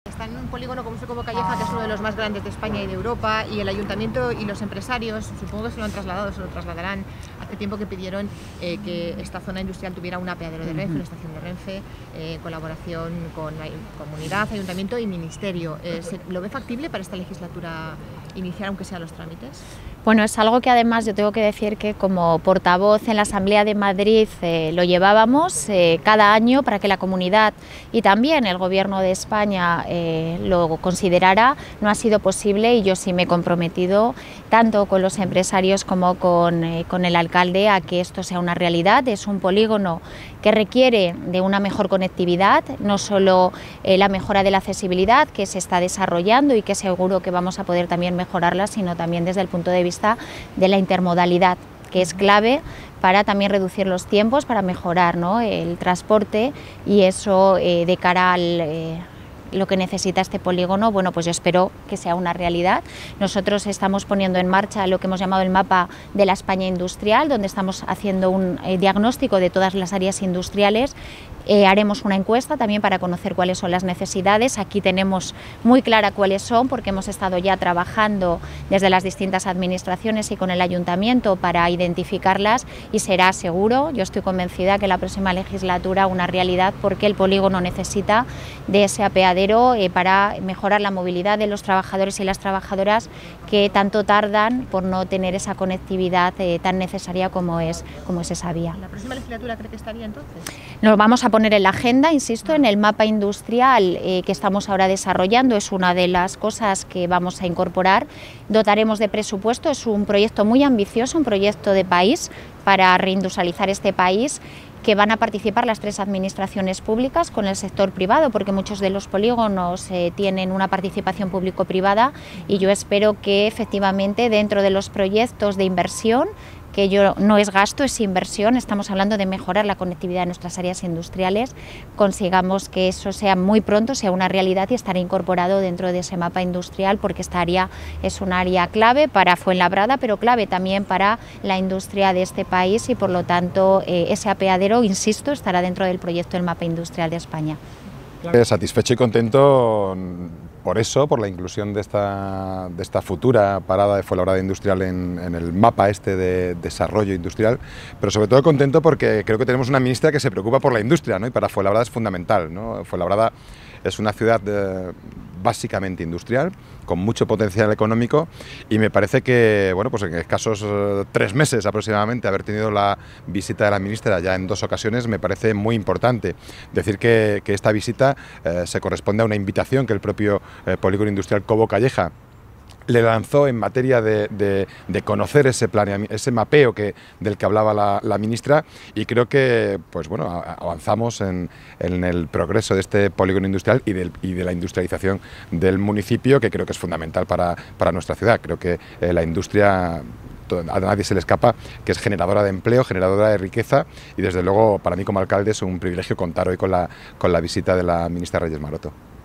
Está en un polígono como Cobo Calleja, que es uno de los más grandes de España y de Europa, y el ayuntamiento y los empresarios, supongo que se lo han trasladado, se lo trasladarán, hace tiempo que pidieron que esta zona industrial tuviera un apeadero de Renfe, una estación de Renfe, en colaboración con la comunidad, ayuntamiento y ministerio. ¿Lo ve factible para esta legislatura iniciar, aunque sean los trámites? Bueno, es algo que además yo tengo que decir que como portavoz en la Asamblea de Madrid lo llevábamos cada año para que la comunidad y también el Gobierno de España lo considerara. No ha sido posible y yo sí me he comprometido tanto con los empresarios como con el alcalde a que esto sea una realidad. Es un polígono que requiere de una mejor conectividad, no solo la mejora de la accesibilidad que se está desarrollando y que seguro que vamos a poder también mejorarla, sino también desde el punto de vista de la intermodalidad, que es clave para también reducir los tiempos, para mejorar, ¿no?, el transporte, y eso de cara al lo que necesita este polígono. Bueno, pues yo espero que sea una realidad. Nosotros estamos poniendo en marcha lo que hemos llamado el mapa de la España industrial, donde estamos haciendo un diagnóstico de todas las áreas industriales. Haremos una encuesta también para conocer cuáles son las necesidades. Aquí tenemos muy clara cuáles son, porque hemos estado ya trabajando desde las distintas administraciones y con el ayuntamiento para identificarlas, y será seguro, yo estoy convencida, que la próxima legislatura una realidad, porque el polígono necesita de ese apeadero para mejorar la movilidad de los trabajadores y las trabajadoras que tanto tardan por no tener esa conectividad tan necesaria como es esa vía. ¿La próxima legislatura cree que estaría entonces? Nos vamos a poner en la agenda, insisto, en el mapa industrial que estamos ahora desarrollando. Es una de las cosas que vamos a incorporar. Dotaremos de presupuesto, es un proyecto muy ambicioso, un proyecto de país para reindustrializar este país, que van a participar las 3 administraciones públicas con el sector privado, porque muchos de los polígonos tienen una participación público-privada, y yo espero que efectivamente dentro de los proyectos de inversión, que no es gasto, es inversión, estamos hablando de mejorar la conectividad de nuestras áreas industriales, consigamos que eso sea muy pronto, sea una realidad y estará incorporado dentro de ese mapa industrial, porque esta área es un área clave para Fuenlabrada, pero clave también para la industria de este país, y por lo tanto ese apeadero, insisto, estará dentro del proyecto del mapa industrial de España. Satisfecho y contento por eso, por la inclusión de esta futura parada de Fuenlabrada industrial en el mapa de desarrollo industrial, pero sobre todo contento porque creo que tenemos una ministra que se preocupa por la industria, ¿no? Y para Fuenlabrada es fundamental, ¿no? Fuenlabrada es una ciudad básicamente industrial, con mucho potencial económico, y me parece que, bueno, pues en escasos 3 meses aproximadamente, haber tenido la visita de la ministra ya en 2 ocasiones, me parece muy importante. Decir que esta visita se corresponde a una invitación que el propio polígono industrial Cobo Calleja le lanzó en materia de conocer ese mapeo del que hablaba la ministra, y creo que, pues bueno, avanzamos en el progreso de este polígono industrial y de la industrialización del municipio, que creo que es fundamental para nuestra ciudad. Creo que la industria, a nadie se le escapa, que es generadora de empleo, generadora de riqueza, y desde luego para mí como alcalde es un privilegio contar hoy con la visita de la ministra Reyes Maroto.